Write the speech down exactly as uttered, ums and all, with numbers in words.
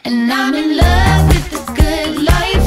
And I'm in love with the good life.